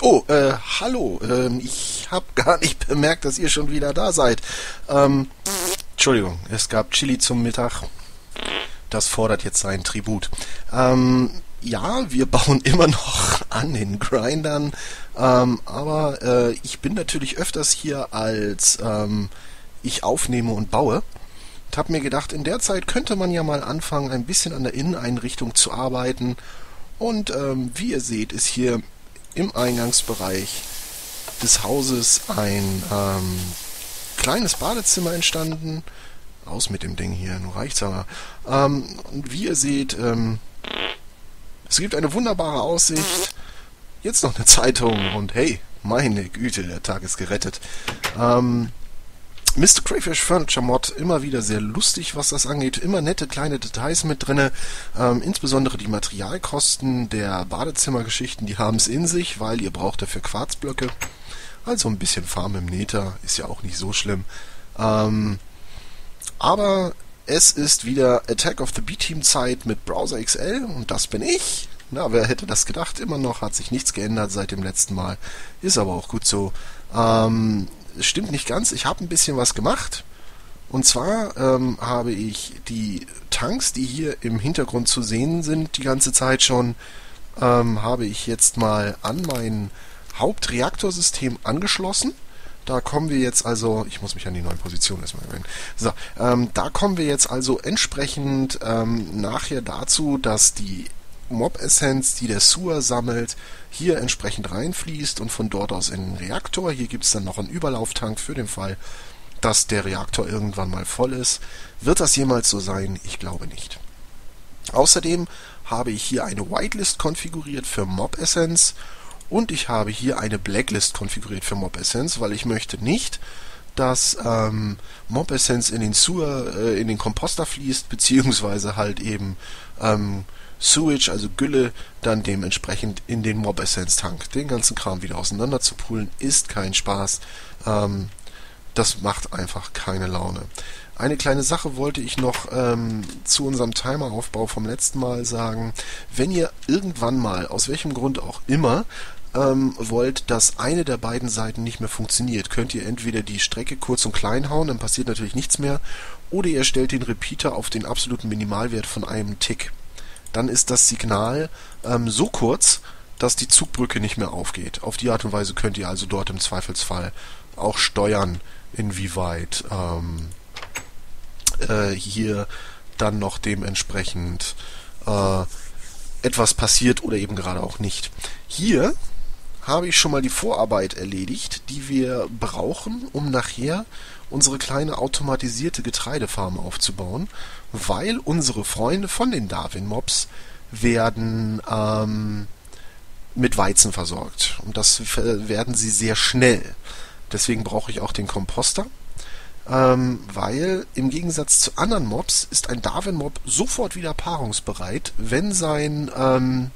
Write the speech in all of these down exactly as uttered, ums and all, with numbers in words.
Oh, äh, hallo. Ähm, ich habe gar nicht bemerkt, dass ihr schon wieder da seid. Ähm, Entschuldigung, es gab Chili zum Mittag. Das fordert jetzt seinen Tribut. Ähm, ja, wir bauen immer noch an den Grindern, ähm, aber äh, ich bin natürlich öfters hier, als ähm, ich aufnehme und baue. Und habe mir gedacht, in der Zeit könnte man ja mal anfangen, ein bisschen an der Inneneinrichtung zu arbeiten. Und ähm, wie ihr seht, ist hier im Eingangsbereich des Hauses ein ähm, kleines Badezimmer entstanden. Aus mit dem Ding hier, nun reicht's aber. Ähm, und wie ihr seht, ähm, es gibt eine wunderbare Aussicht. Jetzt noch eine Zeitung und hey, meine Güte, der Tag ist gerettet. Ähm, Mister Crayfish Furniture Mod, immer wieder sehr lustig, was das angeht. Immer nette kleine Details mit drinne. Ähm, insbesondere die Materialkosten der Badezimmergeschichten, die haben es in sich, weil ihr braucht dafür Quarzblöcke. Also ein bisschen Farm im Nether, ist ja auch nicht so schlimm. Ähm, aber es ist wieder Attack of the B-Team Zeit mit Browser X L und das bin ich. Na, wer hätte das gedacht? Immer noch hat sich nichts geändert seit dem letzten Mal. Ist aber auch gut so. Ähm, es stimmt nicht ganz. Ich habe ein bisschen was gemacht. Und zwar ähm, habe ich die Tanks, die hier im Hintergrund zu sehen sind, die ganze Zeit schon, ähm, habe ich jetzt mal an mein Hauptreaktorsystem angeschlossen. Da kommen wir jetzt also, ich muss mich an die neue Position erstmal gewöhnen. So, ähm, da kommen wir jetzt also entsprechend ähm, nachher dazu, dass die Mob-Essenz, die der Sewer sammelt, hier entsprechend reinfließt und von dort aus in den Reaktor. Hier gibt es dann noch einen Überlauftank für den Fall, dass der Reaktor irgendwann mal voll ist. Wird das jemals so sein? Ich glaube nicht. Außerdem habe ich hier eine Whitelist konfiguriert für Mob-Essenz. Und ich habe hier eine Blacklist konfiguriert für Mob-Essenz, weil ich möchte nicht, dass ähm, Mob-Essenz in den Sewer, äh, in den Komposter fließt, beziehungsweise halt eben ähm, Sewage, also Gülle, dann dementsprechend in den Mob-Essenz-Tank. Den ganzen Kram wieder auseinander zu poolen, ist kein Spaß. Ähm, das macht einfach keine Laune. Eine kleine Sache wollte ich noch ähm, zu unserem Timeraufbau vom letzten Mal sagen. Wenn ihr irgendwann mal, aus welchem Grund auch immer, ähm, wollt, dass eine der beiden Seiten nicht mehr funktioniert, könnt ihr entweder die Strecke kurz und klein hauen, dann passiert natürlich nichts mehr, oder ihr stellt den Repeater auf den absoluten Minimalwert von einem Tick. Dann ist das Signal ähm, so kurz, dass die Zugbrücke nicht mehr aufgeht. Auf die Art und Weise könnt ihr also dort im Zweifelsfall auch steuern, inwieweit ähm, äh, hier dann noch dementsprechend äh, etwas passiert oder eben gerade auch nicht. Hier habe ich schon mal die Vorarbeit erledigt, die wir brauchen, um nachher unsere kleine automatisierte Getreidefarm aufzubauen, weil unsere Freunde von den Darwin-Mobs werden ähm, mit Weizen versorgt. Und das werden sie sehr schnell. Deswegen brauche ich auch den Komposter. Ähm, weil im Gegensatz zu anderen Mobs ist ein Darwin-Mob sofort wieder paarungsbereit, wenn sein ähm,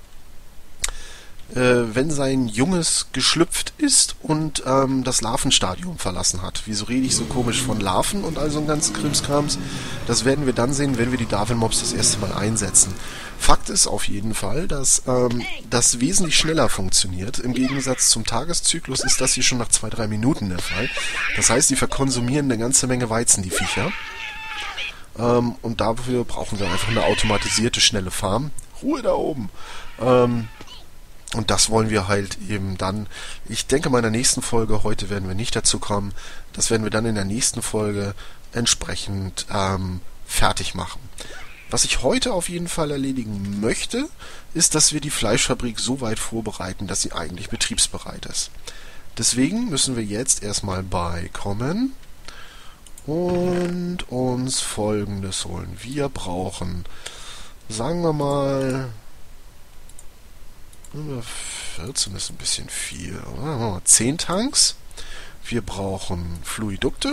äh, wenn sein Junges geschlüpft ist und ähm, das Larvenstadium verlassen hat. Wieso rede ich so komisch von Larven und all so ein ganzen Krimskrams? Das werden wir dann sehen, wenn wir die Darwin-Mobs das erste Mal einsetzen. Fakt ist auf jeden Fall, dass ähm, das wesentlich schneller funktioniert. Im Gegensatz zum Tageszyklus ist das hier schon nach zwei, drei Minuten der Fall. Das heißt, die verkonsumieren eine ganze Menge Weizen, die Viecher. Ähm, und dafür brauchen wir einfach eine automatisierte, schnelle Farm. Ruhe da oben. Ähm, und das wollen wir halt eben dann, ich denke mal in der nächsten Folge, heute werden wir nicht dazu kommen, das werden wir dann in der nächsten Folge entsprechend ähm, fertig machen. Was ich heute auf jeden Fall erledigen möchte, ist, dass wir die Fleischfabrik so weit vorbereiten, dass sie eigentlich betriebsbereit ist. Deswegen müssen wir jetzt erstmal beikommen und uns Folgendes holen. Wir brauchen, sagen wir mal, vierzehn ist ein bisschen viel, oder? zehn Tanks. Wir brauchen Fluidukte.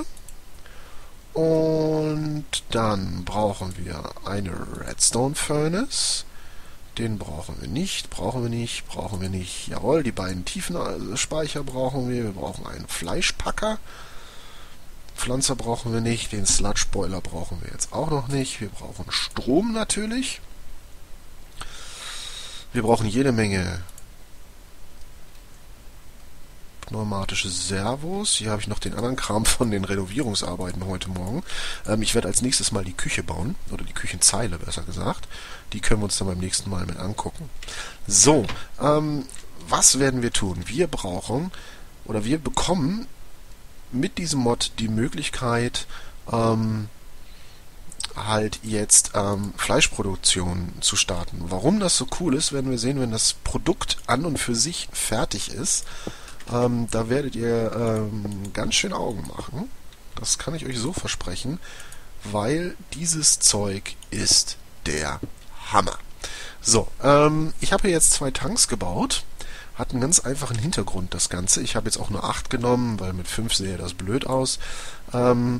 Und dann brauchen wir eine Redstone Furnace. Den brauchen wir nicht, brauchen wir nicht, brauchen wir nicht. Jawohl, die beiden Tiefenspeicher brauchen wir. Wir brauchen einen Fleischpacker. Pflanzer brauchen wir nicht. Den Sludge Boiler brauchen wir jetzt auch noch nicht. Wir brauchen Strom natürlich. Wir brauchen jede Menge pneumatische Servos. Hier habe ich noch den anderen Kram von den Renovierungsarbeiten heute Morgen. Ähm, ich werde als nächstes mal die Küche bauen, oder die Küchenzeile besser gesagt. Die können wir uns dann beim nächsten Mal mit angucken. So, ähm, was werden wir tun? Wir brauchen, oder wir bekommen mit diesem Mod die Möglichkeit, ähm, halt jetzt ähm, Fleischproduktion zu starten. Warum das so cool ist, werden wir sehen, wenn das Produkt an und für sich fertig ist. Ähm, da werdet ihr ähm, ganz schön Augen machen. Das kann ich euch so versprechen, weil dieses Zeug ist der Hammer. So, ähm, ich habe hier jetzt zwei Tanks gebaut. Hat einen ganz einfachen Hintergrund, das Ganze. Ich habe jetzt auch nur acht genommen, weil mit fünf sähe das blöd aus. Ähm,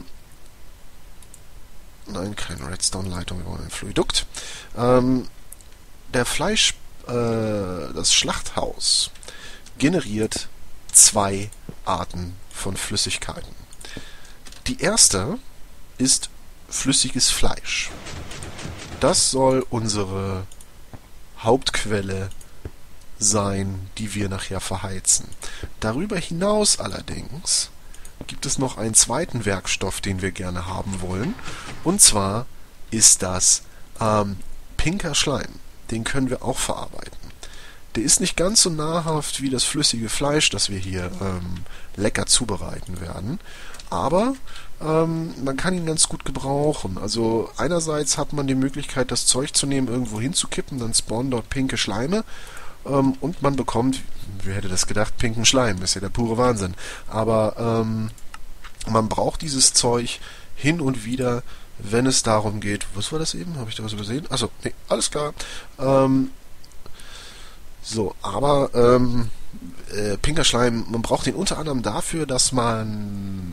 Nein, keine Redstone-Leitung, wir wollen ein Fluidukt. Ähm, der Fleisch, äh, das Schlachthaus generiert zwei Arten von Flüssigkeiten. Die erste ist flüssiges Fleisch. Das soll unsere Hauptquelle sein, die wir nachher verheizen. Darüber hinaus allerdings gibt es noch einen zweiten Werkstoff, den wir gerne haben wollen. Und zwar ist das ähm, pinker Schleim. Den können wir auch verarbeiten. Der ist nicht ganz so nahrhaft wie das flüssige Fleisch, das wir hier ähm, lecker zubereiten werden. Aber ähm, man kann ihn ganz gut gebrauchen. Also einerseits hat man die Möglichkeit, das Zeug zu nehmen, irgendwo hinzukippen, dann spawnen dort pinke Schleime. Und man bekommt, wer hätte das gedacht, pinken Schleim, ist ja der pure Wahnsinn. Aber ähm, man braucht dieses Zeug hin und wieder, wenn es darum geht. Was war das eben? Habe ich da was übersehen? Achso, nee, alles klar. Ähm, so, aber ähm, äh, pinker Schleim, man braucht ihn unter anderem dafür, dass man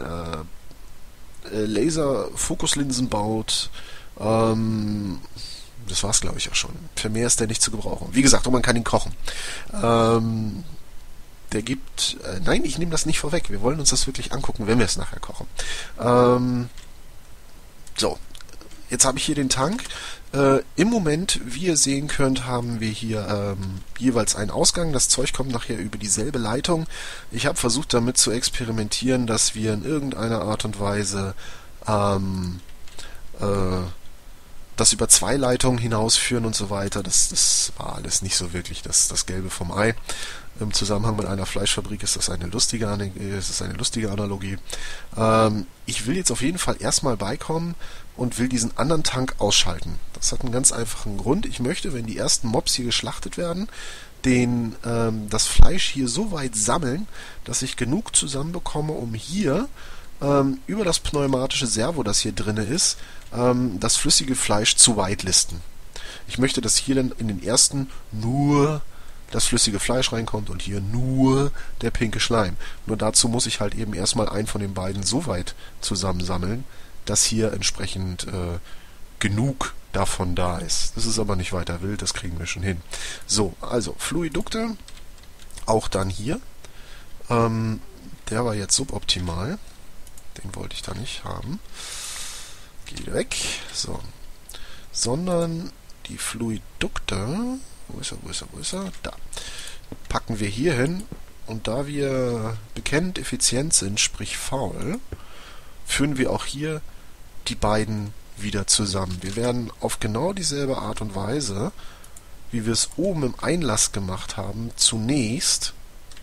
äh, Laser-Fokuslinsen baut. Ähm, Das war's, glaube ich, auch schon. Für mehr ist der nicht zu gebrauchen. Wie gesagt, und man kann ihn kochen. Ähm, der gibt... Äh, nein, ich nehme das nicht vorweg. Wir wollen uns das wirklich angucken, wenn wir es nachher kochen. Ähm, so, jetzt habe ich hier den Tank. Äh, Im Moment, wie ihr sehen könnt, haben wir hier ähm, jeweils einen Ausgang. Das Zeug kommt nachher über dieselbe Leitung. Ich habe versucht, damit zu experimentieren, dass wir in irgendeiner Art und Weise... Ähm, äh, das über zwei Leitungen hinausführen und so weiter, das, das war alles nicht so wirklich das, das Gelbe vom Ei. Im Zusammenhang mit einer Fleischfabrik ist das eine lustige, ist das eine lustige Analogie. Ähm, ich will jetzt auf jeden Fall erstmal beikommen und will diesen anderen Tank ausschalten. Das hat einen ganz einfachen Grund. Ich möchte, wenn die ersten Mobs hier geschlachtet werden, den, ähm, das Fleisch hier so weit sammeln, dass ich genug zusammenbekomme, um hier ähm, über das pneumatische Servo, das hier drinne ist, ähm, das flüssige Fleisch zu whitelisten. Ich möchte, dass hier dann in den ersten nur das flüssige Fleisch reinkommt und hier nur der pinke Schleim. Nur dazu muss ich halt eben erstmal einen von den beiden so weit zusammensammeln, dass hier entsprechend äh, genug davon da ist. Das ist aber nicht weiter wild, das kriegen wir schon hin. So, also Fluidukte, auch dann hier. Ähm, der war jetzt suboptimal. Den wollte ich da nicht haben. Geht weg. So. Sondern die Fluidukte, wo ist er, wo ist er, wo ist er? Da. Packen wir hier hin. Und da wir bekannt effizient sind, sprich faul, führen wir auch hier die beiden wieder zusammen. Wir werden auf genau dieselbe Art und Weise, wie wir es oben im Einlass gemacht haben, zunächst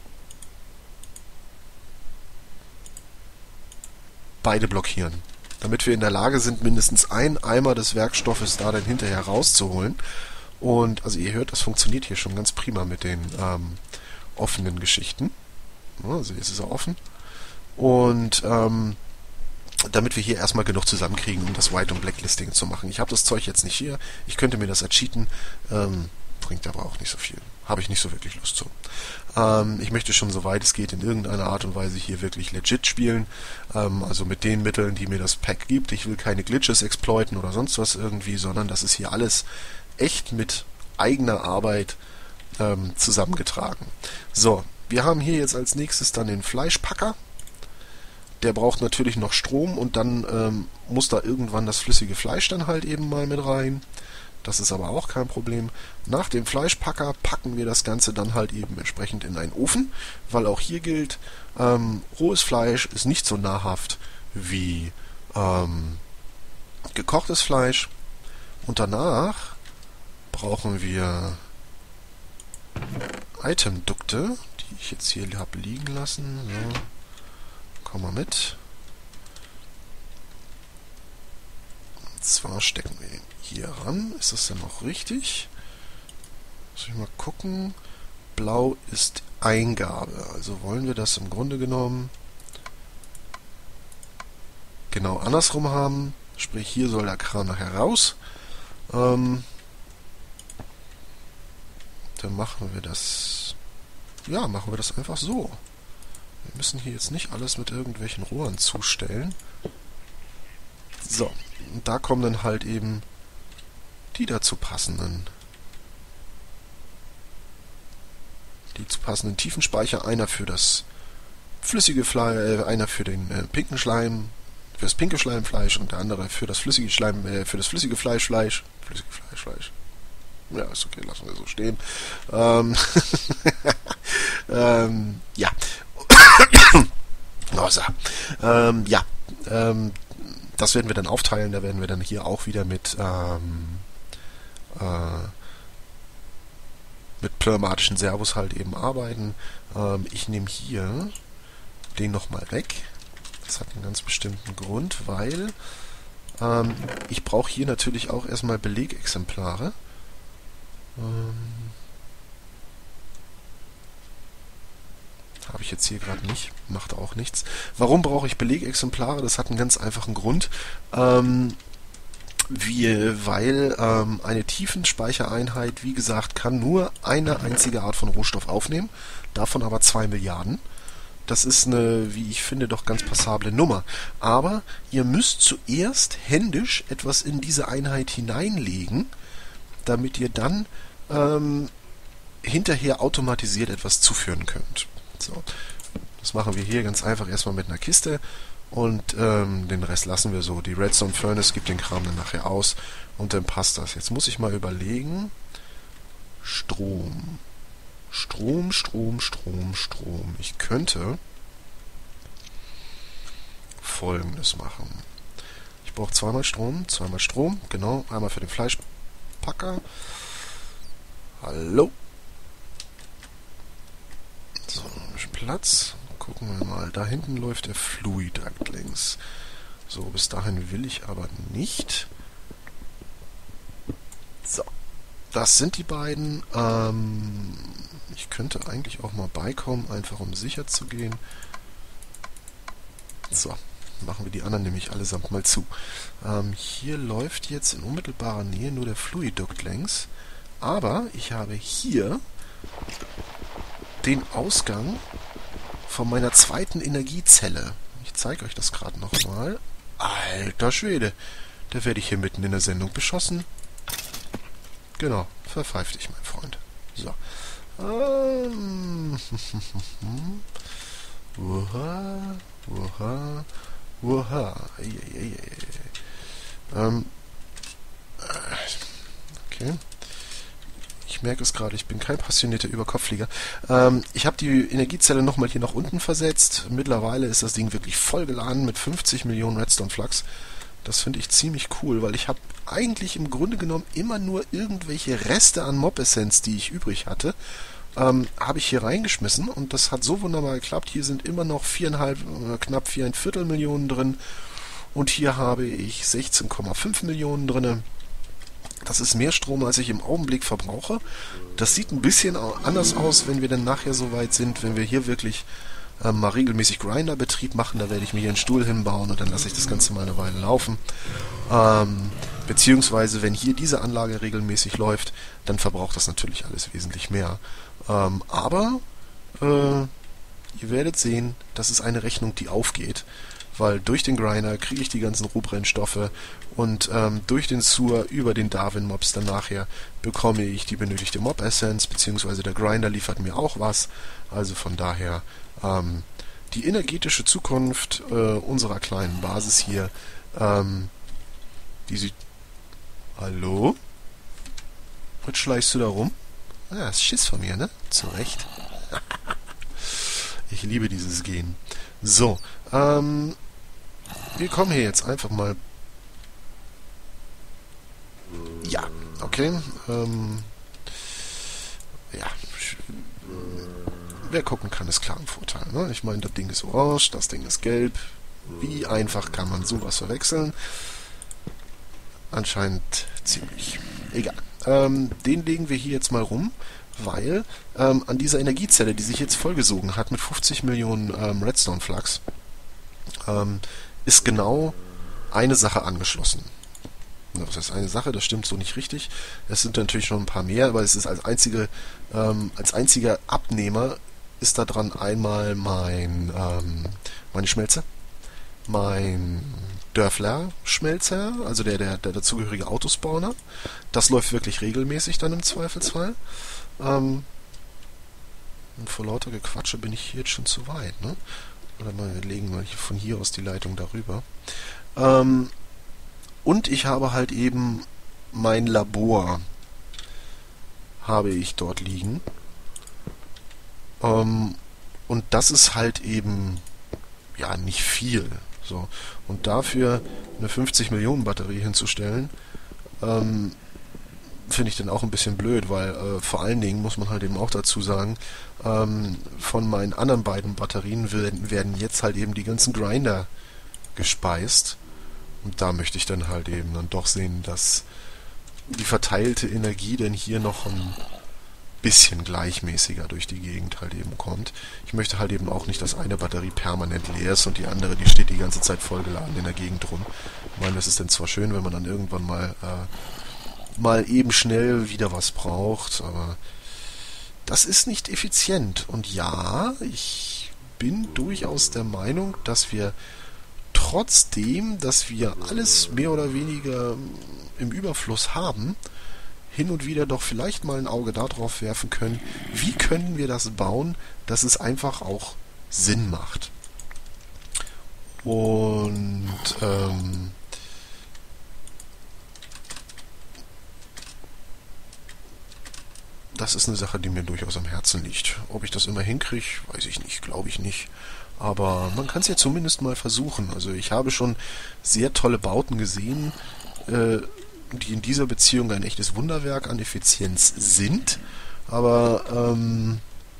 beide blockieren. Damit wir in der Lage sind, mindestens ein Eimer des Werkstoffes da dann hinterher rauszuholen. Und also ihr hört, das funktioniert hier schon ganz prima mit den ähm, offenen Geschichten. Also jetzt ist er offen. Und ähm, damit wir hier erstmal genug zusammenkriegen, um das White- und Blacklisting zu machen. Ich habe das Zeug jetzt nicht hier. Ich könnte mir das ercheaten. Ähm, bringt aber auch nicht so viel. Habe ich nicht so wirklich Lust zu. Ähm, ich möchte schon, soweit es geht, in irgendeiner Art und Weise hier wirklich legit spielen. Ähm, also mit den Mitteln, die mir das Pack gibt. Ich will keine Glitches exploiten oder sonst was irgendwie, sondern das ist hier alles echt mit eigener Arbeit ähm, zusammengetragen. So, wir haben hier jetzt als nächstes dann den Fleischpacker. Der braucht natürlich noch Strom und dann ähm, muss da irgendwann das flüssige Fleisch dann halt eben mal mit rein. Das ist aber auch kein Problem. Nach dem Fleischpacker packen wir das Ganze dann halt eben entsprechend in einen Ofen, weil auch hier gilt, ähm, rohes Fleisch ist nicht so nahrhaft wie ähm, gekochtes Fleisch. Und danach brauchen wir Itemdukte, die ich jetzt hier habe liegen lassen. So, komm mal mit. Und zwar stecken wir den hier ran. Ist das denn noch richtig? Muss ich mal gucken. Blau ist Eingabe. Also wollen wir das im Grunde genommen genau andersrum haben. Sprich, hier soll der Kran nachher raus. Ähm, dann machen wir das... Ja, machen wir das einfach so. Wir müssen hier jetzt nicht alles mit irgendwelchen Rohren zustellen. So, und da kommen dann halt eben die dazu passenden die zu passenden Tiefenspeicher. Einer für das flüssige Fleisch, äh, einer für den äh, pinken Schleim, für das pinke Schleimfleisch und der andere für das flüssige Schleim, äh, für das flüssige Fleischfleisch. Flüssige Fleischfleisch. Ja, ist okay, lassen wir so stehen. Ähm, ähm, ja. Oh, so. ähm, ja. Ähm, das werden wir dann aufteilen. Da werden wir dann hier auch wieder mit ähm, äh, mit pneumatischen Servos halt eben arbeiten. Ähm, ich nehme hier den nochmal weg. Das hat einen ganz bestimmten Grund, weil ähm, ich brauche hier natürlich auch erstmal Belegexemplare. Ähm, Habe ich jetzt hier gerade nicht. Macht auch nichts. Warum brauche ich Belegexemplare? Das hat einen ganz einfachen Grund. Ähm, wie, weil ähm, eine Tiefenspeichereinheit, wie gesagt, kann nur eine einzige Art von Rohstoff aufnehmen. Davon aber zwei Milliarden. Das ist eine, wie ich finde, doch ganz passable Nummer. Aber ihr müsst zuerst händisch etwas in diese Einheit hineinlegen, damit ihr dann ähm, hinterher automatisiert etwas zuführen könnt. So, das machen wir hier ganz einfach erstmal mit einer Kiste und ähm, den Rest lassen wir so. Die Redstone Furnace gibt den Kram dann nachher aus und dann passt das. Jetzt muss ich mal überlegen. Strom. Strom, Strom, Strom, Strom. Ich könnte Folgendes machen. Ich brauche zweimal Strom, zweimal Strom, genau, einmal für den Fleischpacker. Hallo. So, ein bisschen Platz. Gucken wir mal. Da hinten läuft der Fluid Duct längs. So, bis dahin will ich aber nicht. So. Das sind die beiden. Ähm, ich könnte eigentlich auch mal beikommen, einfach um sicher zu gehen. So, machen wir die anderen nämlich allesamt mal zu. Ähm, hier läuft jetzt in unmittelbarer Nähe nur der Fluid Duct längs. Aber ich habe hier den Ausgang von meiner zweiten Energiezelle. Ich zeige euch das gerade nochmal. Alter Schwede, da werde ich hier mitten in der Sendung beschossen. Genau, verpfeif dich, mein Freund. So. Ähm. Uha, uha, uha. Ähm. Okay. Ich merke es gerade, ich bin kein passionierter Überkopfflieger. Ähm, ich habe die Energiezelle nochmal hier nach unten versetzt. Mittlerweile ist das Ding wirklich voll geladen mit fünfzig Millionen Redstone Flux. Das finde ich ziemlich cool, weil ich habe eigentlich im Grunde genommen immer nur irgendwelche Reste an Mob-Essenz, die ich übrig hatte, ähm, habe ich hier reingeschmissen und das hat so wunderbar geklappt. Hier sind immer noch viereinhalb, äh, knapp viereinviertel Millionen drin und hier habe ich sechzehn Komma fünf Millionen drin. Das ist mehr Strom, als ich im Augenblick verbrauche. Das sieht ein bisschen anders aus, wenn wir dann nachher so weit sind, wenn wir hier wirklich ähm, mal regelmäßig Grinderbetrieb machen. Da werde ich mir hier einen Stuhl hinbauen und dann lasse ich das Ganze mal eine Weile laufen. Ähm, beziehungsweise, wenn hier diese Anlage regelmäßig läuft, dann verbraucht das natürlich alles wesentlich mehr. Ähm, aber äh, ihr werdet sehen, das ist eine Rechnung, die aufgeht. Weil durch den Grinder kriege ich die ganzen Rohbrennstoffe und ähm, durch den Sewer über den Darwin-Mobs dann nachher bekomme ich die benötigte Mob-Essenz, beziehungsweise der Grinder liefert mir auch was. Also von daher ähm, die energetische Zukunft äh, unserer kleinen Basis hier, ähm, die sieht... Hallo? Was schleichst du da rum? Ah, ist Schiss von mir, ne? Zu Recht. Ich liebe dieses Gehen. So, ähm, wir kommen hier jetzt einfach mal... Ja, okay. Ähm, ja, wer gucken kann, ist klar ein Vorteil. Ne? Ich meine, das Ding ist orange, das Ding ist gelb. Wie einfach kann man sowas verwechseln? Anscheinend ziemlich. Egal. Ähm, den legen wir hier jetzt mal rum, weil ähm, an dieser Energiezelle, die sich jetzt vollgesogen hat mit fünfzig Millionen ähm, Redstone-Flux, ähm, ist genau eine Sache angeschlossen. Das ist eine Sache, das stimmt so nicht richtig. Es sind natürlich schon ein paar mehr, aber es ist als einzige, ähm, als einziger Abnehmer ist da dran einmal mein, ähm, meine Schmelze, mein Dörfler-Schmelzer, also der, der, der dazugehörige Autospawner. Das läuft wirklich regelmäßig dann im Zweifelsfall. Ähm, und vor lauter Gequatsche bin ich hier jetzt schon zu weit, ne? Oder mal, wir legen mal von hier aus die Leitung darüber. Ähm, und ich habe halt eben mein Labor habe ich dort liegen. Ähm, und das ist halt eben ja nicht viel. So. Und dafür eine fünfzig Millionen Batterie hinzustellen, ähm, finde ich dann auch ein bisschen blöd, weil äh, vor allen Dingen muss man halt eben auch dazu sagen, ähm, von meinen anderen beiden Batterien werden, werden jetzt halt eben die ganzen Grinder gespeist. Und da möchte ich dann halt eben dann doch sehen, dass die verteilte Energie denn hier noch ein bisschen gleichmäßiger durch die Gegend halt eben kommt. Ich möchte halt eben auch nicht, dass eine Batterie permanent leer ist und die andere, die steht die ganze Zeit vollgeladen in der Gegend rum. Ich meine, das ist dann zwar schön, wenn man dann irgendwann mal äh, mal eben schnell wieder was braucht, aber das ist nicht effizient. Und ja, ich bin durchaus der Meinung, dass wir trotzdem, dass wir alles mehr oder weniger im Überfluss haben, hin und wieder doch vielleicht mal ein Auge darauf werfen können, wie können wir das bauen, dass es einfach auch Sinn macht. Und ähm, das ist eine Sache, die mir durchaus am Herzen liegt. Ob ich das immer hinkriege, weiß ich nicht, glaube ich nicht. Aber man kann es ja zumindest mal versuchen. Also ich habe schon sehr tolle Bauten gesehen, äh, die in dieser Beziehung ein echtes Wunderwerk an Effizienz sind. Aber ähm,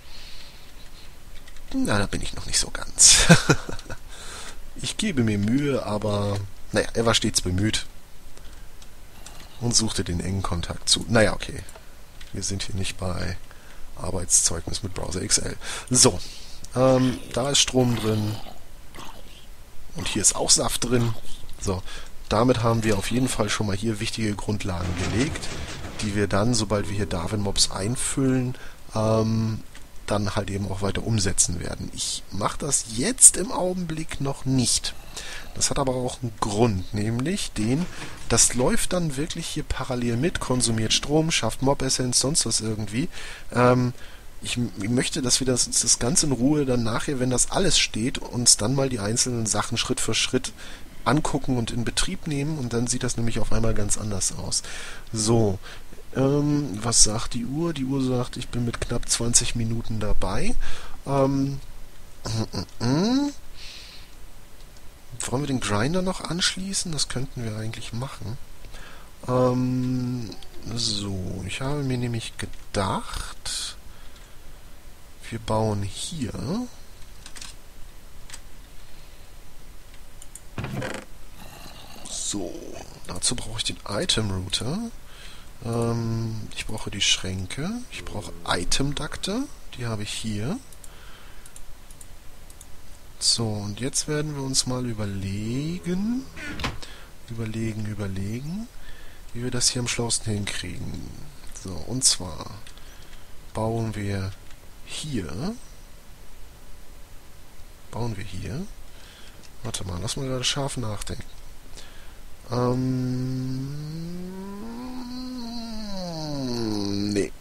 na, da bin ich noch nicht so ganz. Ich gebe mir Mühe, aber naja, er war stets bemüht und suchte den engen Kontakt zu. Naja, okay. Wir sind hier nicht bei Arbeitszeugnis mit Browser X L. So, ähm, da ist Strom drin. Und hier ist auch Saft drin. So, damit haben wir auf jeden Fall schon mal hier wichtige Grundlagen gelegt, die wir dann, sobald wir hier Darwin-Mobs einfüllen, ähm, dann halt eben auch weiter umsetzen werden. Ich mache das jetzt im Augenblick noch nicht. Das hat aber auch einen Grund, nämlich den, das läuft dann wirklich hier parallel mit, konsumiert Strom, schafft Mob-Essenz, sonst was irgendwie. Ähm, ich, ich möchte, dass wir das, das Ganze in Ruhe dann nachher, wenn das alles steht, uns dann mal die einzelnen Sachen Schritt für Schritt angucken und in Betrieb nehmen und dann sieht das nämlich auf einmal ganz anders aus. So, ähm, was sagt die Uhr? Die Uhr sagt, ich bin mit knapp zwanzig Minuten dabei. Ähm, mm, mm, mm. Wollen wir den Grinder noch anschließen? Das könnten wir eigentlich machen. Ähm, so, ich habe mir nämlich gedacht, wir bauen hier so, dazu brauche ich den Item Router. Ähm, ich brauche die Schränke. Ich brauche Item Ducte. Die habe ich hier. So, und jetzt werden wir uns mal überlegen, überlegen, überlegen, wie wir das hier am schlausten hinkriegen. So, und zwar bauen wir hier, bauen wir hier, warte mal, lass mal gerade scharf nachdenken. Ähm, nee.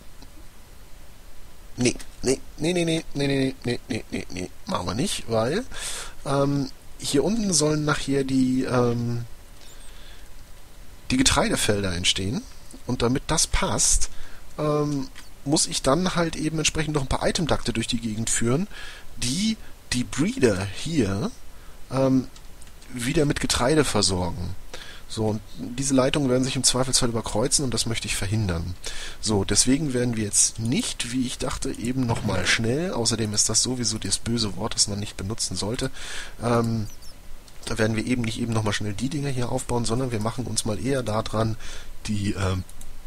Nee, nee, nee, nee, nee, nee, nee, nee, nee, nee, nee, machen wir nicht, weil ähm, hier unten sollen nachher die, ähm, die Getreidefelder entstehen. und damit das passt, ähm, muss ich dann halt eben entsprechend noch ein paar Itemdakte durch die Gegend führen, die die Breeder hier ähm, wieder mit Getreide versorgen. So, und diese Leitungen werden sich im Zweifelsfall überkreuzen und das möchte ich verhindern. So, deswegen werden wir jetzt nicht, wie ich dachte, eben nochmal schnell, außerdem ist das sowieso das böse Wort, das man nicht benutzen sollte, ähm, da werden wir eben nicht eben nochmal schnell die Dinger hier aufbauen, sondern wir machen uns mal eher daran, die, ähm,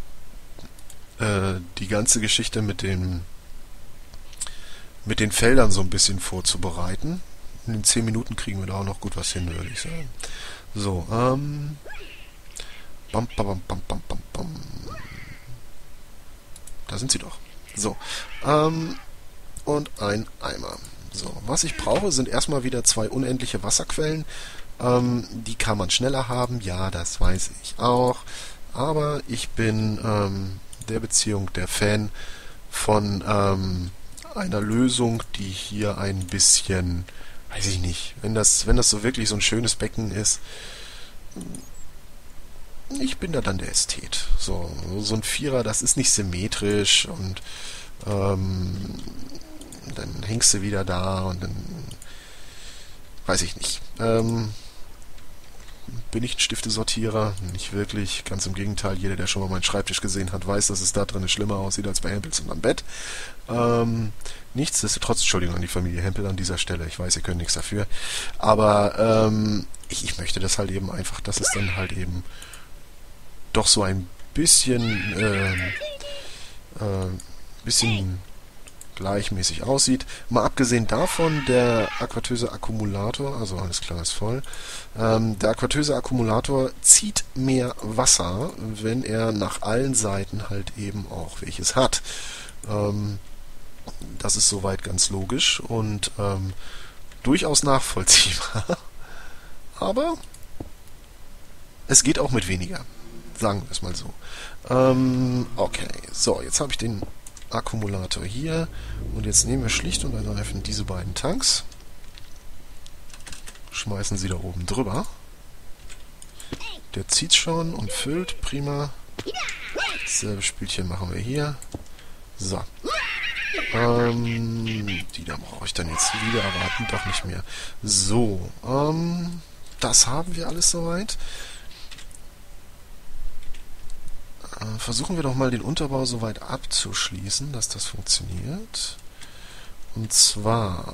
äh, die ganze Geschichte mit dem, mit den Feldern so ein bisschen vorzubereiten. In den zehn Minuten kriegen wir da auch noch gut was hin, würde ich sagen. So, ähm... Bam, bam, bam, bam, bam, bam. Da sind sie doch. So, ähm... und ein Eimer. So, was ich brauche, sind erstmal wieder zwei unendliche Wasserquellen. Ähm, die kann man schneller haben, ja, das weiß ich auch. Aber ich bin ähm, der Beziehung der Fan von ähm, einer Lösung, die hier ein bisschen... Weiß ich nicht, wenn das, wenn das so wirklich so ein schönes Becken ist, ich bin da dann der Ästhet. So, so ein Vierer, das ist nicht symmetrisch und ähm, dann hängst du wieder da und dann weiß ich nicht. Ähm, bin ich ein Stiftesortierer? Nicht wirklich, ganz im Gegenteil. Jeder, der schon mal meinen Schreibtisch gesehen hat, weiß, dass es da drin schlimmer aussieht als bei Hempels und am Bett. Ähm, nichtsdestotrotz, Entschuldigung an die Familie Hempel an dieser Stelle, ich weiß, ihr könnt nichts dafür, aber ähm, ich, ich möchte das halt eben einfach, dass es dann halt eben doch so ein bisschen äh, äh, bisschen gleichmäßig aussieht. Mal abgesehen davon, der aquatöse Akkumulator, also alles klar, ist voll, ähm, der aquatöse Akkumulator zieht mehr Wasser, wenn er nach allen Seiten halt eben auch welches hat. Ähm, das ist soweit ganz logisch und ähm, durchaus nachvollziehbar. Aber es geht auch mit weniger. Sagen wir es mal so. Ähm, okay, so, jetzt habe ich den Akkumulator hier und jetzt nehmen wir schlicht und ergreifend diese beiden Tanks, schmeißen sie da oben drüber. Der zieht schon und füllt, prima. Dasselbe Spielchen machen wir hier. So. Ähm, die da brauche ich dann jetzt wieder erwarten, doch nicht mehr. So, ähm, das haben wir alles soweit. Äh, versuchen wir doch mal den Unterbau soweit abzuschließen, dass das funktioniert. Und zwar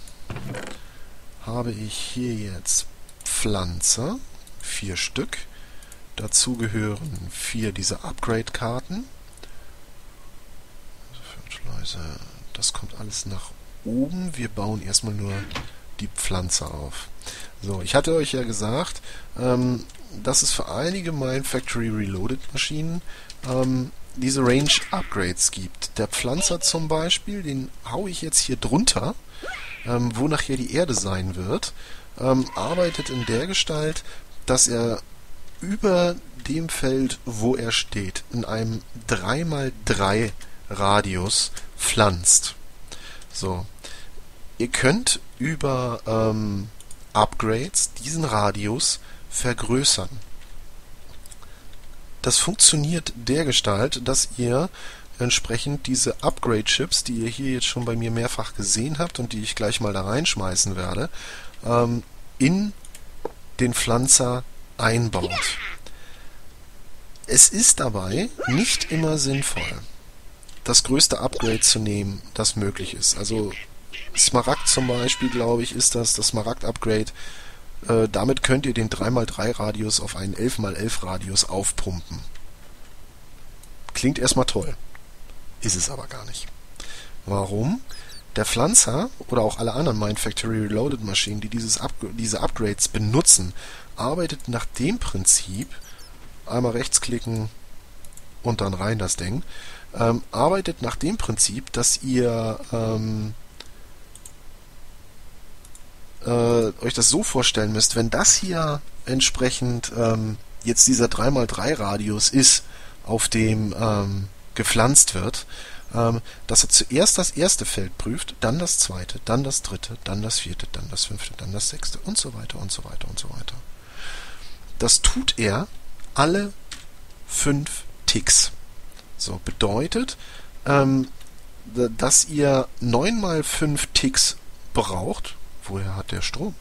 habe ich hier jetzt Pflanzer, vier Stück. Dazu gehören vier dieser Upgrade-Karten. Das kommt alles nach oben. Wir bauen erstmal nur die Pflanze auf. So, ich hatte euch ja gesagt, ähm, dass es für einige Mindfactory Reloaded Maschinen ähm, diese Range Upgrades gibt. Der Pflanzer zum Beispiel, den haue ich jetzt hier drunter, ähm, wo nachher die Erde sein wird, ähm, arbeitet in der Gestalt, dass er über dem Feld, wo er steht, in einem drei mal drei Radius pflanzt. So. Ihr könnt über ähm, Upgrades diesen Radius vergrößern. Das funktioniert dergestalt, dass ihr entsprechend diese Upgrade-Chips, die ihr hier jetzt schon bei mir mehrfach gesehen habt und die ich gleich mal da reinschmeißen werde, ähm, in den Pflanzer einbaut. Es ist dabei nicht immer sinnvoll, das größte Upgrade zu nehmen, das möglich ist. Also Smaragd zum Beispiel, glaube ich, ist das, das Smaragd-Upgrade. Äh, damit könnt ihr den drei mal drei Radius auf einen elf mal elf Radius aufpumpen. Klingt erstmal toll. Ist es aber gar nicht. Warum? Der Pflanzer oder auch alle anderen Mindfactory Reloaded Maschinen, die dieses Up diese Upgrades benutzen, arbeitet nach dem Prinzip, einmal rechtsklicken und dann rein das Ding, ähm, arbeitet nach dem Prinzip, dass ihr ähm, äh, euch das so vorstellen müsst, wenn das hier entsprechend ähm, jetzt dieser drei mal drei Radius ist, auf dem ähm, gepflanzt wird, ähm, dass er zuerst das erste Feld prüft, dann das zweite, dann das dritte, dann das vierte, dann das fünfte, dann das sechste und so weiter und so weiter und so weiter. Das tut er alle fünf Ticks. So, bedeutet, ähm, dass ihr neun mal fünf Ticks braucht. Woher hat der Strom?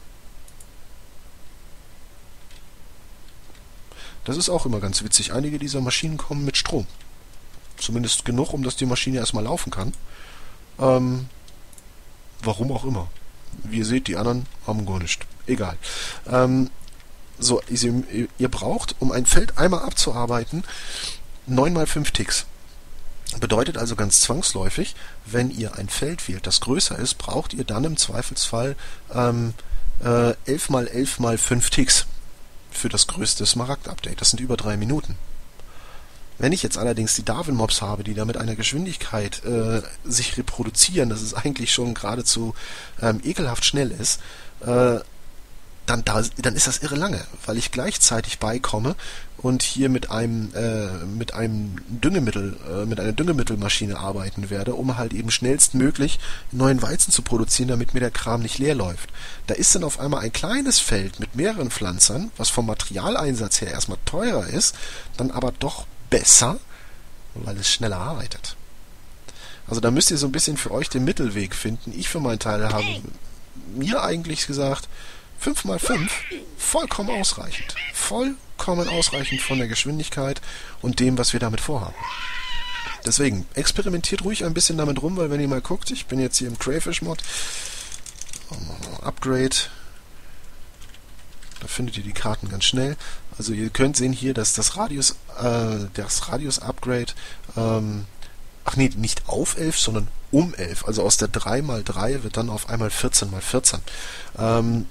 Das ist auch immer ganz witzig. Einige dieser Maschinen kommen mit Strom. Zumindest genug, um dass die Maschine erstmal laufen kann. Ähm, warum auch immer. Wie ihr seht, die anderen haben gar nichts. Egal. Ähm, so, ihr, ihr braucht, um ein Feld einmal abzuarbeiten, neun mal fünf Ticks. Bedeutet also ganz zwangsläufig, wenn ihr ein Feld wählt, das größer ist, braucht ihr dann im Zweifelsfall ähm, äh, elf mal elf mal fünf Ticks für das größte Smaragd-Update. Das sind über drei Minuten. Wenn ich jetzt allerdings die Darwin-Mobs habe, die da mit einer Geschwindigkeit äh, sich reproduzieren, dass es eigentlich schon geradezu ähm, ekelhaft schnell ist, äh, dann, da, dann ist das irre lange, weil ich gleichzeitig beikomme und hier mit einem äh, mit einem Düngemittel, äh, mit einer Düngemittelmaschine arbeiten werde, um halt eben schnellstmöglich neuen Weizen zu produzieren, damit mir der Kram nicht leer läuft. Da ist dann auf einmal ein kleines Feld mit mehreren Pflanzern, was vom Materialeinsatz her erstmal teurer ist, dann aber doch besser, weil es schneller arbeitet. Also da müsst ihr so ein bisschen für euch den Mittelweg finden. Ich für meinen Teil habe mir eigentlich gesagt, fünf mal fünf, vollkommen ausreichend. Vollkommen ausreichend von der Geschwindigkeit und dem, was wir damit vorhaben. Deswegen, experimentiert ruhig ein bisschen damit rum, weil wenn ihr mal guckt, ich bin jetzt hier im Crayfish-Mod, Upgrade, da findet ihr die Karten ganz schnell. Also ihr könnt sehen hier, dass das Radius, äh, das Radius-Upgrade, ähm, ach nee, nicht auf elf, sondern um elf. Also aus der drei mal drei wird dann auf einmal vierzehn mal vierzehn. Ähm,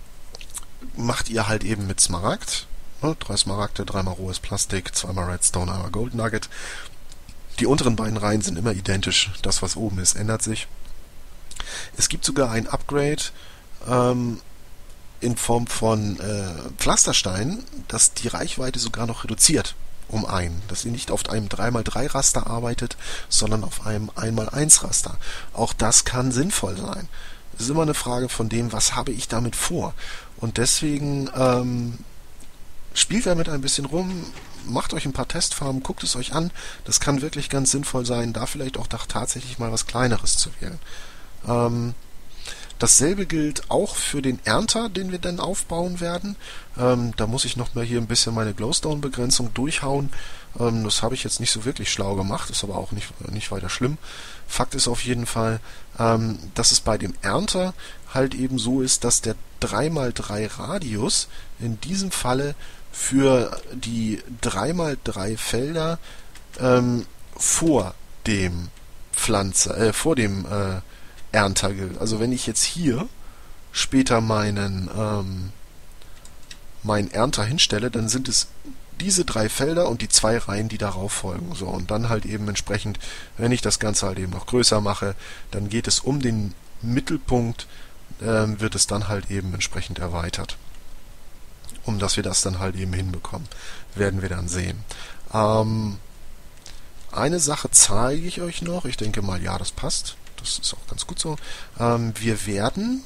macht ihr halt eben mit Smaragd. Ne? Drei Smaragde, dreimal rohes Plastik, zweimal Redstone, einmal Gold Nugget. Die unteren beiden Reihen sind immer identisch. Das, was oben ist, ändert sich. Es gibt sogar ein Upgrade ähm, in Form von äh, Pflasterstein, das die Reichweite sogar noch reduziert um ein. Dass ihr nicht auf einem drei mal drei Raster arbeitet, sondern auf einem eins mal eins Raster. Auch das kann sinnvoll sein. Es ist immer eine Frage von dem, was habe ich damit vor. Und deswegen ähm, spielt damit ein bisschen rum, macht euch ein paar Testfarmen, guckt es euch an. Das kann wirklich ganz sinnvoll sein, da vielleicht auch tatsächlich mal was Kleineres zu wählen. Ähm, dasselbe gilt auch für den Ernter, den wir dann aufbauen werden. Ähm, da muss ich noch mal hier ein bisschen meine Glowstone-Begrenzung durchhauen. Ähm, das habe ich jetzt nicht so wirklich schlau gemacht, ist aber auch nicht, nicht weiter schlimm. Fakt ist auf jeden Fall, ähm, dass es bei dem Ernter halt eben so ist, dass der drei mal drei Radius in diesem Falle für die drei mal drei Felder ähm, vor dem Pflanzer, äh, vor dem äh, Ernter gilt. Also wenn ich jetzt hier später meinen ähm, meinen Ernter hinstelle, dann sind es diese drei Felder und die zwei Reihen, die darauf folgen. So, und dann halt eben entsprechend, wenn ich das Ganze halt eben noch größer mache, dann geht es um den Mittelpunkt, ähm, wird es dann halt eben entsprechend erweitert. Um dass wir das dann halt eben hinbekommen, werden wir dann sehen. Ähm, eine Sache zeige ich euch noch. Ich denke mal, ja, das passt. Das ist auch ganz gut so. Ähm, wir werden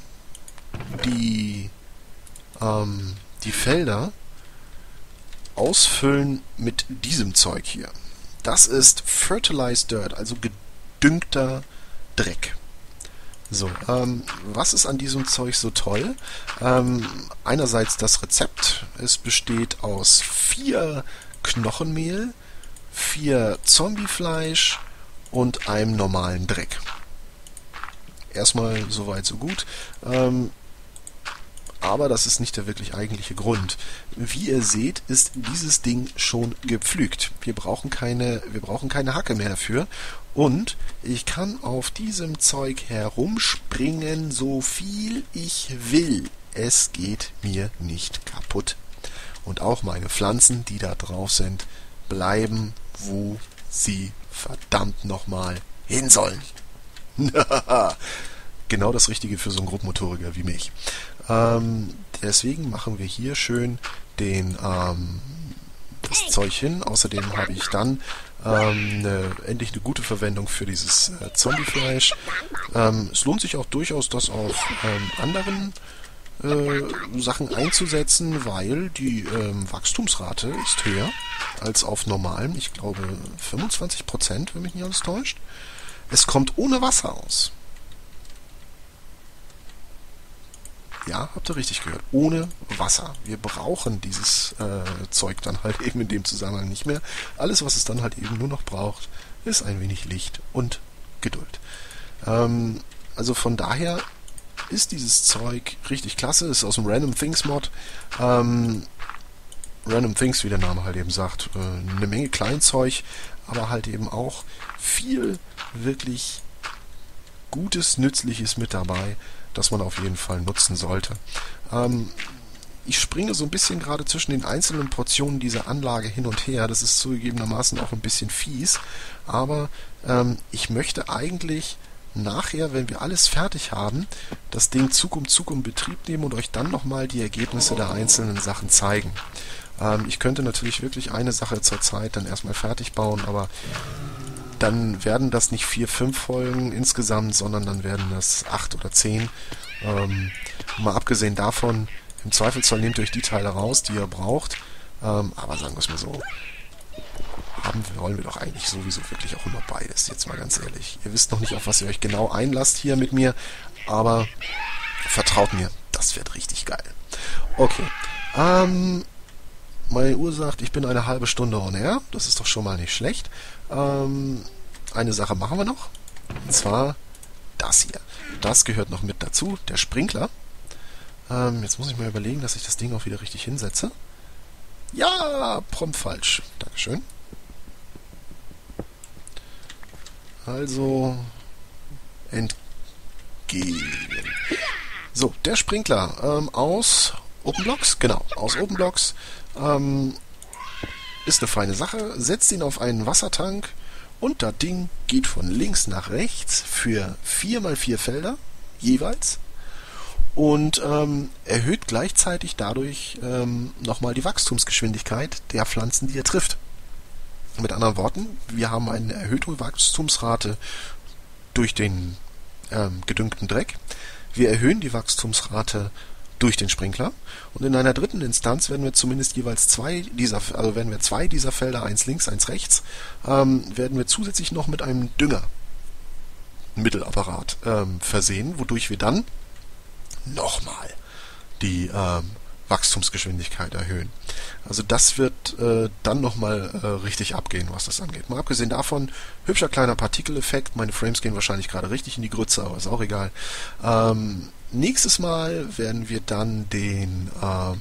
die, ähm, die Felder ausfüllen mit diesem Zeug hier. Das ist Fertilized Dirt, also gedüngter Dreck. So, ähm, was ist an diesem Zeug so toll? Ähm, einerseits das Rezept. Es besteht aus vier Knochenmehl, vier Zombiefleisch und einem normalen Dreck. Erstmal soweit so gut. Ähm, aber das ist nicht der wirklich eigentliche Grund. Wie ihr seht, ist dieses Ding schon gepflügt. Wir brauchen keine, wir brauchen keine Hacke mehr dafür. Und ich kann auf diesem Zeug herumspringen, so viel ich will. Es geht mir nicht kaputt. Und auch meine Pflanzen, die da drauf sind, bleiben, wo sie verdammt nochmal hin sollen. Genau das Richtige für so einen Grobmotoriker wie mich. Ähm, deswegen machen wir hier schön den, ähm, das Zeug hin. Außerdem habe ich dann ähm, eine, endlich eine gute Verwendung für dieses äh, Zombiefleisch. Ähm, es lohnt sich auch durchaus, das auf ähm, anderen äh, Sachen einzusetzen, weil die ähm, Wachstumsrate ist höher als auf normalem. Ich glaube fünfundzwanzig Prozent, wenn mich nicht alles täuscht. Es kommt ohne Wasser aus. Ja, habt ihr richtig gehört. Ohne Wasser. Wir brauchen dieses äh, Zeug dann halt eben in dem Zusammenhang nicht mehr. Alles, was es dann halt eben nur noch braucht, ist ein wenig Licht und Geduld. Ähm, also von daher ist dieses Zeug richtig klasse. Ist aus dem Random Things Mod. Ähm, Random Things, wie der Name halt eben sagt. Äh, eine Menge Kleinzeug, aber halt eben auch viel wirklich Gutes, Nützliches mit dabei, das man auf jeden Fall nutzen sollte. Ähm, ich springe so ein bisschen gerade zwischen den einzelnen Portionen dieser Anlage hin und her. Das ist zugegebenermaßen auch ein bisschen fies, aber ähm, ich möchte eigentlich nachher, wenn wir alles fertig haben, das Ding Zug um Zug in Betrieb nehmen und euch dann nochmal die Ergebnisse der einzelnen Sachen zeigen. Ähm, ich könnte natürlich wirklich eine Sache zur Zeit dann erstmal fertig bauen, aber dann werden das nicht vier, fünf Folgen insgesamt, sondern dann werden das acht oder zehn. Ähm, mal abgesehen davon, im Zweifelsfall nehmt euch die Teile raus, die ihr braucht. Ähm, aber sagen wir es mal so, haben wollen wir doch eigentlich sowieso wirklich auch immer beides, jetzt mal ganz ehrlich. Ihr wisst noch nicht, auf was ihr euch genau einlasst hier mit mir, aber vertraut mir, das wird richtig geil. Okay, ähm... meine Uhr sagt, ich bin eine halbe Stunde on air. Das ist doch schon mal nicht schlecht. Ähm, eine Sache machen wir noch. Und zwar das hier. Das gehört noch mit dazu. Der Sprinkler. Ähm, jetzt muss ich mal überlegen, dass ich das Ding auch wieder richtig hinsetze. Ja, prompt falsch. Dankeschön. Also entgegen. So, der Sprinkler ähm, aus OpenBlocks. Genau, aus OpenBlocks. Ähm, ist eine feine Sache. Setzt ihn auf einen Wassertank und das Ding geht von links nach rechts für vier mal vier Felder jeweils und ähm, erhöht gleichzeitig dadurch ähm, nochmal die Wachstumsgeschwindigkeit der Pflanzen, die er trifft. Mit anderen Worten, wir haben eine erhöhte Wachstumsrate durch den ähm, gedüngten Dreck. Wir erhöhen die Wachstumsrate durch den Sprinkler und in einer dritten Instanz werden wir zumindest jeweils zwei dieser, also werden wir zwei dieser Felder, eins links, eins rechts, ähm, werden wir zusätzlich noch mit einem Düngermittelapparat ähm, versehen, wodurch wir dann nochmal die ähm, Wachstumsgeschwindigkeit erhöhen. Also das wird äh, dann nochmal äh, richtig abgehen, was das angeht. Mal abgesehen davon, hübscher kleiner Partikeleffekt, meine Frames gehen wahrscheinlich gerade richtig in die Grütze, aber ist auch egal. Ähm, Nächstes Mal werden wir dann den, ähm,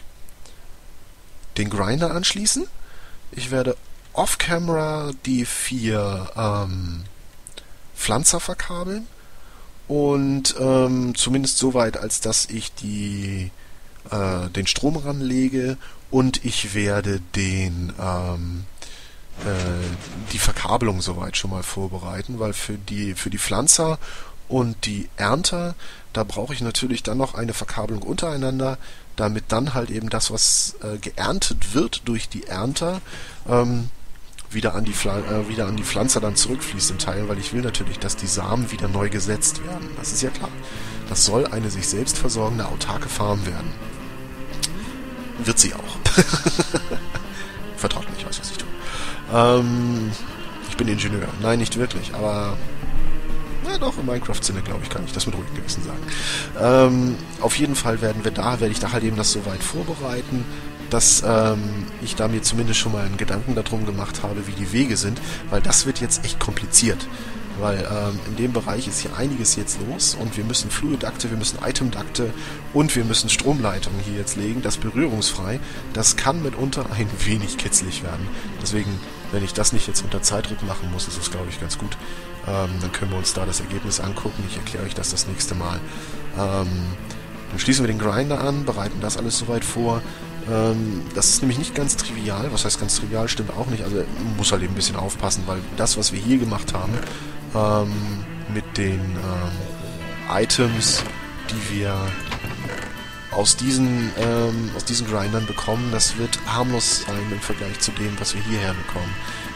den Grinder anschließen. Ich werde off-camera die vier ähm, Pflanzer verkabeln und ähm, zumindest so weit, als dass ich die, äh, den Strom ranlege und ich werde den ähm, äh, die Verkabelung soweit schon mal vorbereiten, weil für die, für die Pflanzer und die Ernter, da brauche ich natürlich dann noch eine Verkabelung untereinander, damit dann halt eben das, was äh, geerntet wird durch die Ernter, ähm, wieder an die Pfla- äh, wieder an die Pflanzer dann zurückfließt im Teil, weil ich will natürlich, dass die Samen wieder neu gesetzt werden. Das ist ja klar. Das soll eine sich selbst versorgende, autarke Farm werden. Wird sie auch. Vertraut mir, ich weiß, was ich tue. Ähm, ich bin Ingenieur. Nein, nicht wirklich, aber ja, doch, im Minecraft-Sinne, glaube ich, kann ich das mit ruhigem Gewissen sagen. Ähm, auf jeden Fall werden wir da, werde ich da halt eben das soweit vorbereiten, dass ähm, ich da mir zumindest schon mal einen Gedanken darum gemacht habe, wie die Wege sind, weil das wird jetzt echt kompliziert. Weil ähm, in dem Bereich ist hier einiges jetzt los und wir müssen Fluidakte, wir müssen Itemdakte und wir müssen Stromleitungen hier jetzt legen, das berührungsfrei. Das kann mitunter ein wenig kitzlig werden. Deswegen, wenn ich das nicht jetzt unter Zeitdruck machen muss, ist es, glaube ich, ganz gut. Ähm, dann können wir uns da das Ergebnis angucken. Ich erkläre euch das das nächste Mal. Ähm, dann schließen wir den Grinder an, bereiten das alles soweit vor. Ähm, das ist nämlich nicht ganz trivial. Was heißt ganz trivial? Stimmt auch nicht. Also man muss halt eben ein bisschen aufpassen, weil das, was wir hier gemacht haben, ähm, mit den ähm, Items, die wir aus diesen, ähm, aus diesen Grindern bekommen, das wird harmlos sein im Vergleich zu dem, was wir hierher bekommen.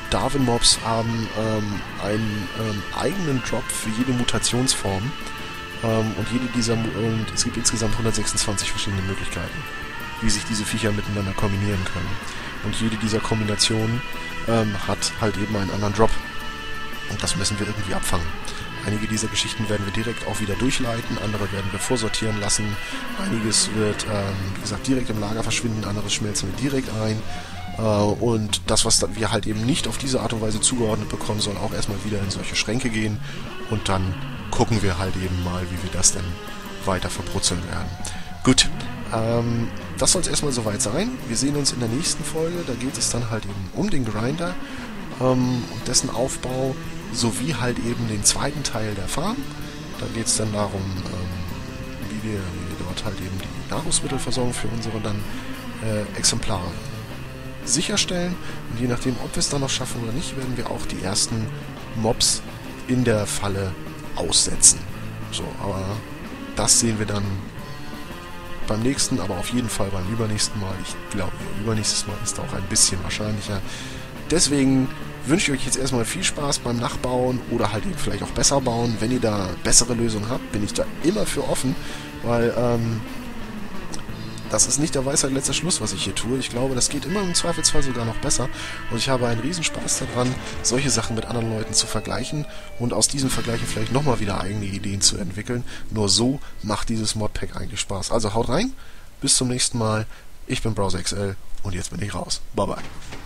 Darwin-Mobs haben ähm, einen ähm, eigenen Drop für jede Mutationsform. Ähm, und jede dieser, und es gibt insgesamt hundertsechsundzwanzig verschiedene Möglichkeiten, wie sich diese Viecher miteinander kombinieren können. Und jede dieser Kombinationen ähm, hat halt eben einen anderen Drop. Und das müssen wir irgendwie abfangen. Einige dieser Geschichten werden wir direkt auch wieder durchleiten, andere werden wir vorsortieren lassen. Einiges wird, ähm, wie gesagt, direkt im Lager verschwinden, anderes schmelzen wir direkt ein. Äh, und das, was wir halt eben nicht auf diese Art und Weise zugeordnet bekommen, soll auch erstmal wieder in solche Schränke gehen. Und dann gucken wir halt eben mal, wie wir das denn weiter verbrutzeln werden. Gut, ähm, das soll es erstmal soweit sein. Wir sehen uns in der nächsten Folge. Da geht es dann halt eben um den Grinder ähm, und dessen Aufbau, sowie halt eben den zweiten Teil der Farm. Da geht es dann darum, ähm, wie, wir, wie wir dort halt eben die Nahrungsmittelversorgung für unsere dann äh, Exemplare sicherstellen. Und je nachdem, ob wir es dann noch schaffen oder nicht, werden wir auch die ersten Mobs in der Falle aussetzen. So, aber das sehen wir dann beim nächsten, aber auf jeden Fall beim übernächsten Mal. Ich glaube, übernächstes Mal ist auch ein bisschen wahrscheinlicher. Deswegen wünsche ich euch jetzt erstmal viel Spaß beim Nachbauen oder halt eben vielleicht auch besser bauen. Wenn ihr da bessere Lösungen habt, bin ich da immer für offen, weil ähm, das ist nicht der Weisheit letzter Schluss, was ich hier tue. Ich glaube, das geht immer im Zweifelsfall sogar noch besser und ich habe einen Riesenspaß daran, solche Sachen mit anderen Leuten zu vergleichen und aus diesen Vergleichen vielleicht nochmal wieder eigene Ideen zu entwickeln. Nur so macht dieses Modpack eigentlich Spaß. Also haut rein, bis zum nächsten Mal. Ich bin BrowserXL und jetzt bin ich raus. Bye bye.